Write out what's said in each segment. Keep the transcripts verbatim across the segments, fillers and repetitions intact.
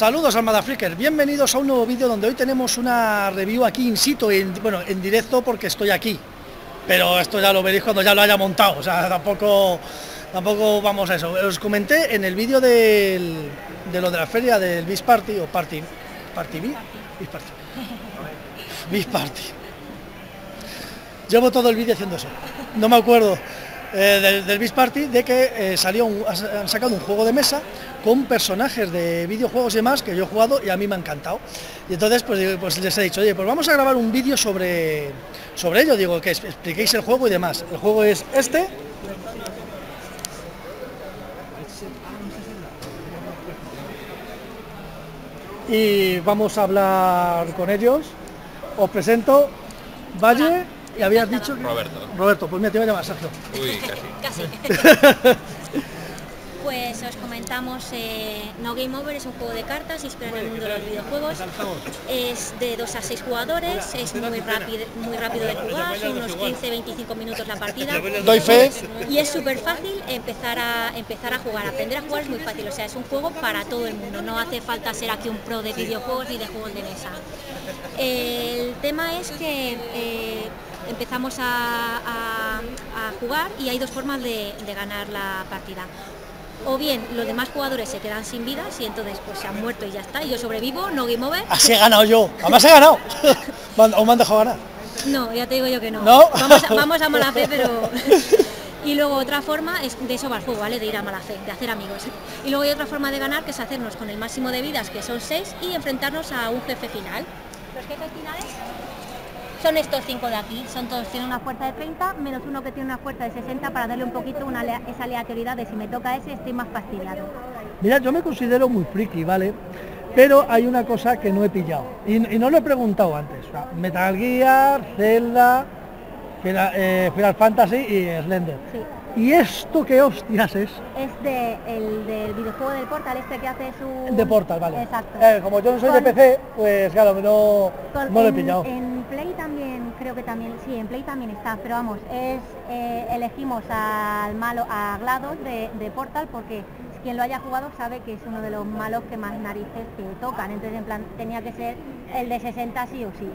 Saludos al Motherfreakers, bienvenidos a un nuevo vídeo donde hoy tenemos una review aquí in situ, en, bueno, en directo porque estoy aquí, pero esto ya lo veréis cuando ya lo haya montado, o sea, tampoco, tampoco vamos a eso. Os comenté en el vídeo del, de lo de la feria del Beach Party, o Party, Party Beach, Beach Party, Beach Party. Llevo todo el vídeo haciendo eso, no me acuerdo. Eh, del, del Beach Party, de que eh, salió un, han sacado un juego de mesa con personajes de videojuegos y demás que yo he jugado y a mí me ha encantado, y entonces pues, pues les he dicho, oye, pues vamos a grabar un vídeo sobre sobre ello, digo, que expliquéis el juego y demás. El juego es este, y vamos a hablar con ellos. Os presento, Valle. Y habías dicho que... Roberto. Roberto, pues mira, te voy a llamar Sergio. Uy, casi. Casi. Pues os comentamos, eh, No Game Over es un juego de cartas inspirado en el mundo de los videojuegos. Es de dos a seis jugadores, es muy rápido, muy rápido de jugar, son unos quince a veinticinco minutos la partida. Doy fe. Y es súper fácil empezar a, empezar a jugar, aprender a jugar es muy fácil, o sea, es un juego para todo el mundo, no hace falta ser aquí un pro de videojuegos ni de juegos de mesa. El tema es que... Eh, empezamos a, a, a jugar y hay dos formas de, de ganar la partida. O bien los demás jugadores se quedan sin vidas y entonces pues se han muerto y ya está, y yo sobrevivo, no game over. Así he ganado yo, además he ganado. ¿O me han dejado ganar? No, ya te digo yo que no. ¿No? Vamos, a, vamos a mala fe, pero... Y luego otra forma es de eso va el juego, ¿vale? De ir a mala fe, de hacer amigos. Y luego hay otra forma de ganar que es hacernos con el máximo de vidas, que son seis, y enfrentarnos a un jefe final. Los jefes finales son estos cinco de aquí, son todos, tienen una fuerza de treinta, menos uno que tiene una fuerza de sesenta para darle un poquito una, esa aleatoriedad de si me toca ese estoy más fastidiado. Mira, yo me considero muy friki, ¿vale? Pero hay una cosa que no he pillado, y, y no lo he preguntado antes. O sea, Metal Gear, Zelda, Final, eh, Final Fantasy y Slender. Sí. ¿Y esto qué hostias es? Es de, el del videojuego del Portal, este que hace su... De Portal, vale. Exacto. Eh, como yo no soy Con... de P C, pues claro, no, Con, no lo he en, pillado. En Play también, creo que también, sí, en Play también está, pero vamos, es eh, elegimos al malo, a GLaDOS de, de Portal, porque quien lo haya jugado sabe que es uno de los malos que más narices te tocan, entonces en plan tenía que ser el de sesenta sí o sí.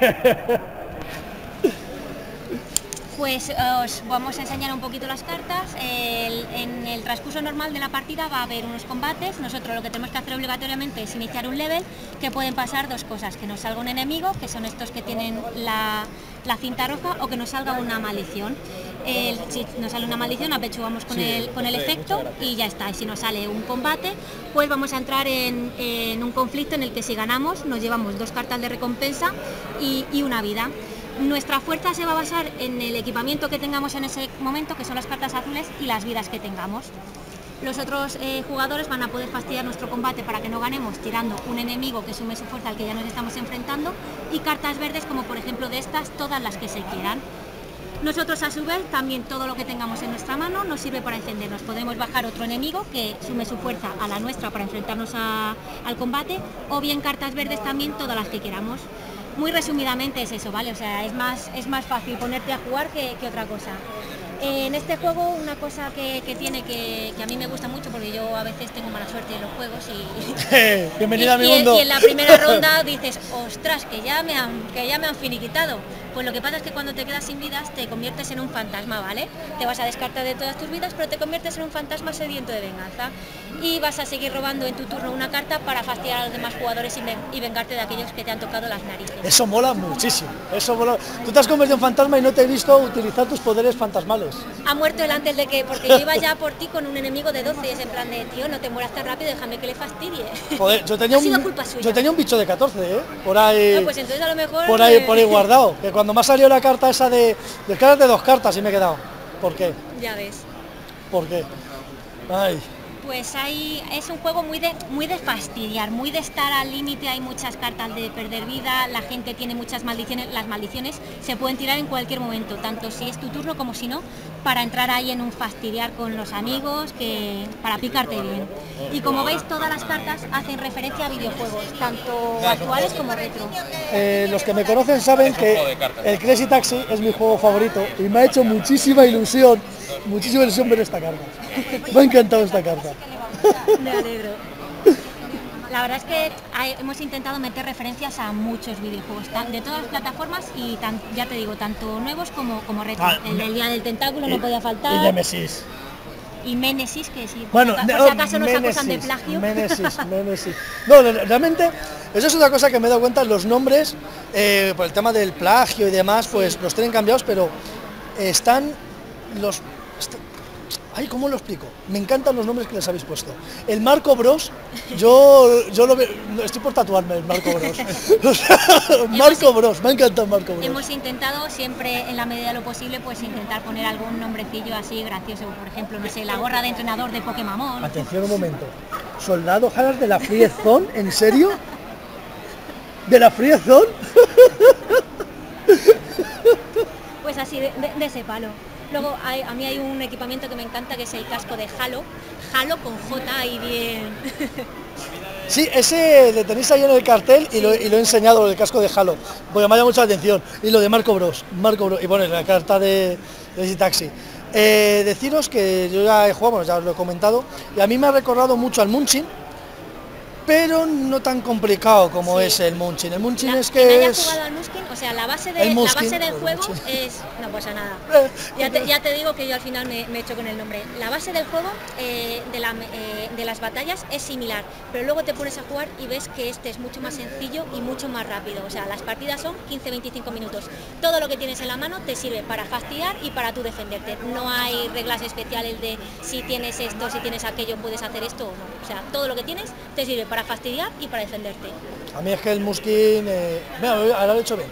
Pues os vamos a enseñar un poquito las cartas. El, en el transcurso normal de la partida va a haber unos combates. Nosotros lo que tenemos que hacer obligatoriamente es iniciar un level, que pueden pasar dos cosas: que nos salga un enemigo, que son estos que tienen la, la cinta roja, o que nos salga una maldición. El, si nos sale una maldición, apechugamos con, sí, el, con el efecto y ya está. Y si nos sale un combate, pues vamos a entrar en, en un conflicto en el que si ganamos nos llevamos dos cartas de recompensa y, y una vida. Nuestra fuerza se va a basar en el equipamiento que tengamos en ese momento, que son las cartas azules, y las vidas que tengamos. Los otros eh, jugadores van a poder fastidiar nuestro combate para que no ganemos tirando un enemigo que sume su fuerza al que ya nos estamos enfrentando, y cartas verdes, como por ejemplo de estas, todas las que se quieran. Nosotros a su vez también todo lo que tengamos en nuestra mano nos sirve para defendernos. Podemos bajar otro enemigo que sume su fuerza a la nuestra para enfrentarnos a, al combate, o bien cartas verdes también, todas las que queramos. Muy resumidamente es eso, ¿vale? O sea, es más, es más fácil ponerte a jugar que, que otra cosa. En este juego una cosa que, que tiene que, que a mí me gusta mucho, porque yo a veces tengo mala suerte en los juegos y... Bienvenida y, a mi y, mundo. Y en la primera ronda dices, ostras, que ya me han, que ya me han finiquitado. Pues lo que pasa es que cuando te quedas sin vidas te conviertes en un fantasma, ¿vale? Te vas a descartar de todas tus vidas, pero te conviertes en un fantasma sediento de venganza. Y vas a seguir robando en tu turno una carta para fastidiar a los demás jugadores y, ven, y vengarte de aquellos que te han tocado las narices. Eso mola muchísimo, eso mola. Tú te has convertido en fantasma y no te he visto utilizar tus poderes fantasmales. Ha muerto el antes de que, porque yo iba ya por ti con un enemigo de doce y es en plan de, tío, no te mueras tan rápido, déjame que le fastidie. Joder, yo tenía, un, yo tenía un bicho de catorce, ¿eh? Por ahí, no, pues entonces a lo mejor, por ahí, eh... por ahí guardado, que cuando me ha salido la carta esa de, de caras de dos cartas y me he quedado. ¿Por qué? Ya ves. ¿Por qué? Ay. Pues hay, es un juego muy de, muy de fastidiar, muy de estar al límite, hay muchas cartas de perder vida, la gente tiene muchas maldiciones, las maldiciones se pueden tirar en cualquier momento, tanto si es tu turno como si no, para entrar ahí en un fastidiar con los amigos, que para picarte bien. Y como veis, todas las cartas hacen referencia a videojuegos, tanto actuales como retro. Eh, los que me conocen saben que el Crazy Taxi es mi juego favorito y me ha hecho muchísima ilusión, muchísima ilusión ver esta carta. Me ha encantado esta carta. Me alegro. La verdad es que hay, hemos intentado meter referencias a muchos videojuegos, tan, de todas las plataformas y tan, ya te digo, tanto nuevos como, como retro. Ah, el, el Día del Tentáculo y, no podía faltar. Y Nemesis. Y Ménesis, que sí, bueno, por, por si acaso nos Ménesis, acusan de plagio. Ménesis, Ménesis. No, realmente, eso es otra cosa que me he dado cuenta, los nombres, eh, por el tema del plagio y demás, pues sí, los tienen cambiados, pero están los... Está, ay, ¿cómo lo explico? Me encantan los nombres que les habéis puesto. El Marco Bros, yo, yo lo veo, estoy por tatuarme el Marco Bros. O sea, Marco Bros, me ha encantado Marco Bros. Hemos intentado siempre, en la medida de lo posible, pues intentar poner algún nombrecillo así gracioso, por ejemplo, no sé, la gorra de entrenador de Pokémon. Atención un momento, Soldado Jalas de la Free Zone, ¿en serio? ¿De la Free Zone? Pues así, de, de, de ese palo. Luego hay, a mí hay un equipamiento que me encanta, que es el casco de Halo, Halo con J ahí bien. Sí, ese le tenéis ahí en el cartel y, sí, lo, y lo he enseñado, el casco de Halo, porque me ha llamado mucho la atención. Y lo de Marco Bros, Marco Bros, y bueno, la carta de, de Easy Taxi. Eh, deciros que yo ya he jugado, bueno, ya os lo he comentado, y a mí me ha recordado mucho al Munchkin, pero no tan complicado como sí, es el Munchkin. El Munchkin la, es que, que es... jugado al Munchkin, o sea, la base, de, la base del juego es... No pasa nada. Ya te, ya te digo que yo al final me, me he hecho con el nombre. La base del juego, eh, de, la, eh, de las batallas, es similar, pero luego te pones a jugar y ves que este es mucho más sencillo y mucho más rápido. O sea, las partidas son quince a veinticinco minutos. Todo lo que tienes en la mano te sirve para fastidiar y para tú defenderte. No hay reglas especiales de si tienes esto, si tienes aquello, puedes hacer esto o no. O sea, todo lo que tienes te sirve para para fastidiar y para defenderte. A mí es que el Munchkin, eh, mira, ahora lo he hecho bien.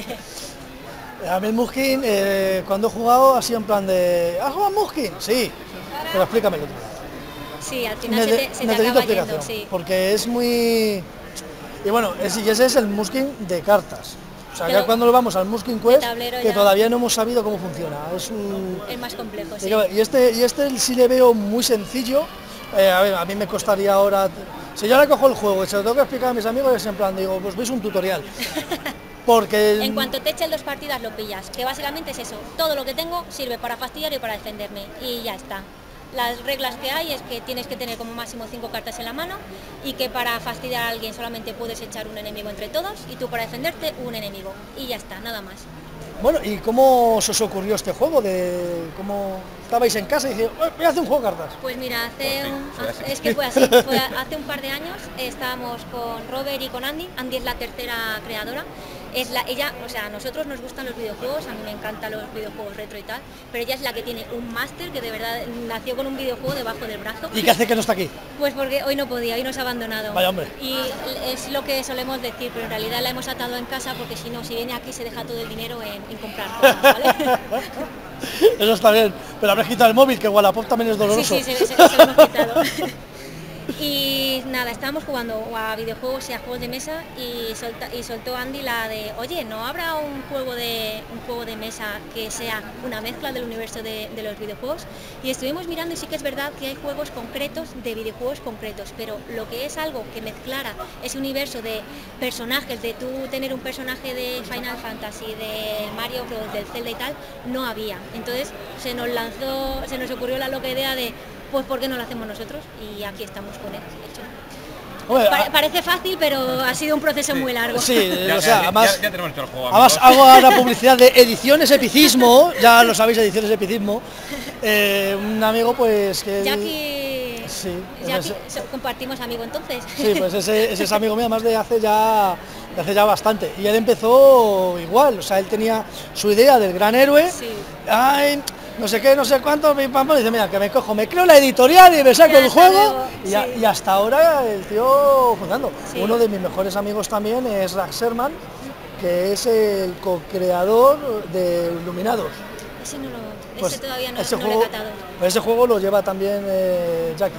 A mí el Munchkin, eh, cuando he jugado, ha sido en plan de, ¿has jugado Munchkin? Sí, pero explícamelo. Sí, al final se te, se te acaba yendo, sí. Porque es muy... Y bueno, ese, ese es el Munchkin de cartas. O sea, que cuando lo vamos al Munchkin Quest, que ya todavía no hemos sabido cómo funciona. Es un... Es más complejo, sí. Y este, y este sí le veo muy sencillo. Eh, a ver, a mí me costaría ahora... Si yo ahora cojo el juego y se lo tengo que explicar a mis amigos, es en plan, digo, pues veis un tutorial. Porque... En cuanto te echen dos partidas lo pillas, que básicamente es eso. Todo lo que tengo sirve para fastidiar y para defenderme. Y ya está. Las reglas que hay es que tienes que tener como máximo cinco cartas en la mano y que para fastidiar a alguien solamente puedes echar un enemigo entre todos y tú para defenderte un enemigo. Y ya está, nada más. Bueno, ¿y cómo se os ocurrió este juego? De cómo estabais en casa y dije, voy a hacer un juego de cartas. Pues mira, hace un, es que fue así, fue hace un par de años estábamos con Robert y con Andy. Andy es la tercera creadora. Es la, ella, o sea, a nosotros nos gustan los videojuegos, a mí me encantan los videojuegos retro y tal, pero ella es la que tiene un máster que de verdad nació con un videojuego debajo del brazo. ¿Y qué hace que no está aquí? Pues porque hoy no podía, hoy nos ha abandonado. Vaya hombre. Y es lo que solemos decir, pero en realidad la hemos atado en casa porque si no, si viene aquí se deja todo el dinero en, en comprar cosas, ¿vale? Eso está bien, pero habrás quitado el móvil, que Wallapop también es doloroso. Sí, sí, se, se, se lo hemos quitado. Y nada, estábamos jugando a videojuegos y a juegos de mesa y, solta, y soltó Andy la de, oye, ¿no habrá un juego de un juego de mesa que sea una mezcla del universo de, de los videojuegos? Y estuvimos mirando y sí que es verdad que hay juegos concretos de videojuegos concretos, pero lo que es algo que mezclara ese universo de personajes, de tú tener un personaje de Final Fantasy, de Mario Bros, del Zelda y tal, no había. Entonces se nos lanzó, se nos ocurrió la loca idea de, pues ¿por qué no lo hacemos nosotros? Y aquí estamos con él, hecho. Oye, Pare, parece fácil, pero ha sido un proceso sí, muy largo. Sí, ya, o sea, ya, además, ya, ya tenemos todo el juego. Además hago ahora publicidad de Ediciones Epicismo, ya lo sabéis, Ediciones Epicismo. Eh, un amigo pues que... Jackie... Sí. Jackie, ese, compartimos amigo entonces. Sí, pues ese, ese es amigo mío, además de hace ya... de hace ya bastante. Y él empezó igual, o sea, él tenía su idea del gran héroe. Sí. Ay, no sé qué, no sé cuánto, mi papá dice, mira, que me cojo, me creo la editorial y me saco el juego, y, sí. a, y hasta ahora el tío funcionando. Sí. Uno de mis mejores amigos también es Rax Sherman, que es el co-creador de Iluminados. Ese no lo, pues ese todavía no, ese no juego, lo he catado. Ese juego lo lleva también eh, Jackie.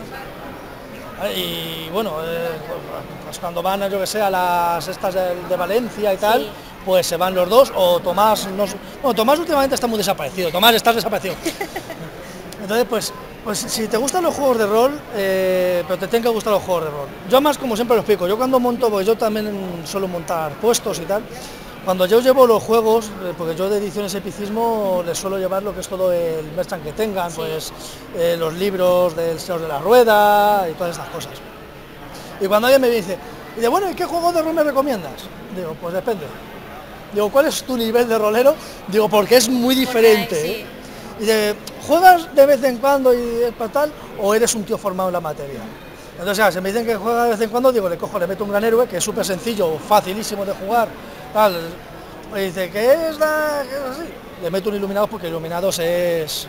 Y bueno, eh, pues cuando van, yo que sé, a las estas de, de Valencia y tal, sí. Pues se van los dos, o Tomás, no, bueno, Tomás últimamente está muy desaparecido, Tomás estás desaparecido. Entonces, pues, pues si te gustan los juegos de rol, eh, pero te tienen que gustar los juegos de rol. Yo más, como siempre lo explico, yo cuando monto, porque yo también suelo montar puestos y tal, cuando yo llevo los juegos, porque yo de Ediciones Epicismo les suelo llevar lo que es todo el merchant que tengan, sí. Pues eh, los libros del Señor de la Rueda y todas estas cosas. Y cuando alguien me dice, dice, bueno, ¿y qué juego de rol me recomiendas? Digo, pues depende. Digo, ¿cuál es tu nivel de rolero? Digo, porque es muy diferente. Porque, sí. ¿eh? Y dice, ¿juegas de vez en cuando y para tal? ¿O eres un tío formado en la materia? Entonces, ya, si me dicen que juega de vez en cuando, digo, le cojo, le meto un gran héroe, que es súper sencillo, facilísimo de jugar, tal. Y dice, ¿qué es la...? ¿Qué es así? Le meto un Iluminados porque Iluminados es...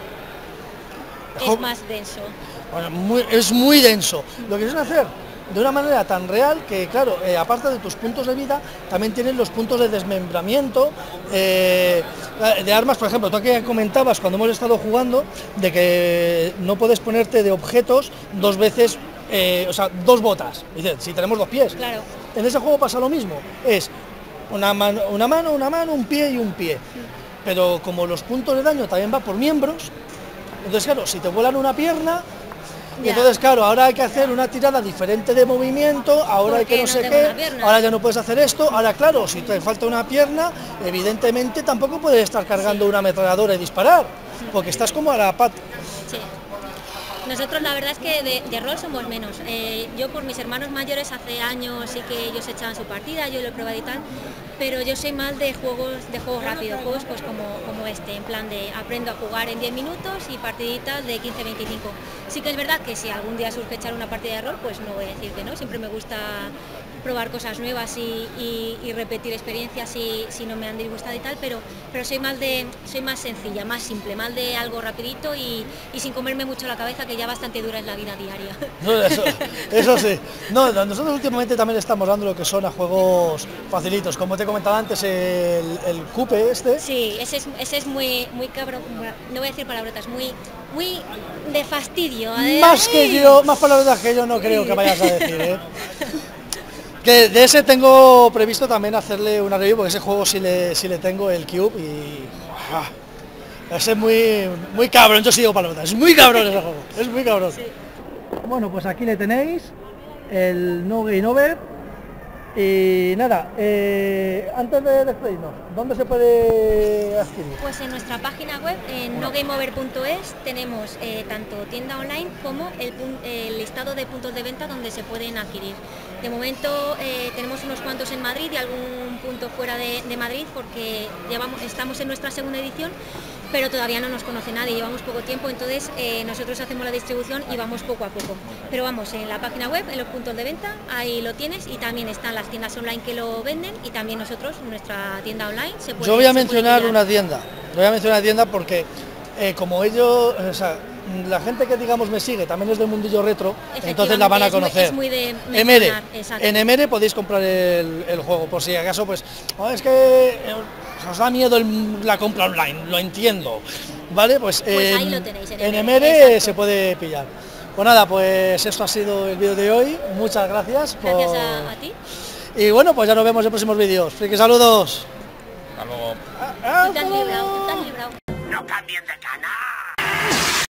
Es más denso. Bueno, muy, es muy denso. Lo que quieren hacer de una manera tan real que, claro, eh, aparte de tus puntos de vida, también tienen los puntos de desmembramiento, eh, de armas, por ejemplo, tú que comentabas cuando hemos estado jugando, de que no puedes ponerte de objetos dos veces, eh, o sea, dos botas, dice, si tenemos dos pies. Claro. En ese juego pasa lo mismo, es una mano, una mano, una mano, un pie y un pie. Pero como los puntos de daño también va por miembros, entonces claro, si te vuelan una pierna, y entonces claro, ahora hay que hacer una tirada diferente de movimiento, ahora hay que no, no sé qué, ahora ya no puedes hacer esto, ahora claro, si te falta una pierna, evidentemente tampoco puedes estar cargando sí. una ametralladora y disparar, porque estás como a la pata. Sí. Nosotros la verdad es que de, de rol somos menos. Eh, yo por mis hermanos mayores hace años sí que ellos echaban su partida, yo lo he probado y tal, pero yo soy más de juegos de juegos rápidos, juegos pues como, como este, en plan de aprendo a jugar en diez minutos y partiditas de quince a veinticinco. Sí que es verdad que si algún día surge echar una partida de rol, pues no voy a decir que no, siempre me gusta probar cosas nuevas y, y, y repetir experiencias si, si no me han disgustado y tal, pero, pero soy más de soy más sencilla, más simple, más de algo rapidito y, y sin comerme mucho la cabeza, que ya bastante dura es la vida diaria. No, eso, eso sí. No, nosotros últimamente también estamos dando lo que son a juegos facilitos, como te comentaba antes, el, el Cupe este. Sí, ese es, ese es muy, muy cabrón, no voy a decir palabrotas, muy, muy de fastidio. Más que yo, más palabrotas que yo no creo que vayas a decir, ¿eh? Que de ese tengo previsto también hacerle una review, porque ese juego sí le, sí le tengo, el Cube, y... ¡ah! Ese es muy, muy cabrón, yo sí digo palabrotas, es muy cabrón ese juego, es muy cabrón. Sí. Bueno, pues aquí le tenéis, el No Game Over. Y nada, eh, antes de despedirnos, ¿dónde se puede adquirir? Pues en nuestra página web, en no game over punto es, tenemos eh, tanto tienda online como el, el listado de puntos de venta donde se pueden adquirir. De momento eh, tenemos unos cuantos en Madrid y algún punto fuera de, de Madrid, porque llevamos, estamos en nuestra segunda edición, pero todavía no nos conoce nadie, llevamos poco tiempo, entonces eh, nosotros hacemos la distribución y vamos poco a poco. Pero vamos, en la página web, en los puntos de venta, ahí lo tienes, y también están las tiendas online que lo venden, y también nosotros, nuestra tienda online, se puede... Yo voy a mencionar una tienda, voy a mencionar una tienda porque eh, como ellos, o sea, la gente que digamos me sigue también es del mundillo retro, entonces la van a conocer. Es muy, es muy de Emere, en Emere podéis comprar el, el juego, por si acaso pues, oh, es que eh, os da miedo el, la compra online, lo entiendo, ¿vale? Pues, pues en, ahí lo tenéis, en, en Emere se puede pillar. Pues nada, pues esto ha sido el vídeo de hoy, muchas gracias. Gracias por... a, a ti. Y bueno, pues ya nos vemos en próximos vídeos. Friki, saludos. Hasta luego. Tú te has librado, tú te has librado. No cambien de canal.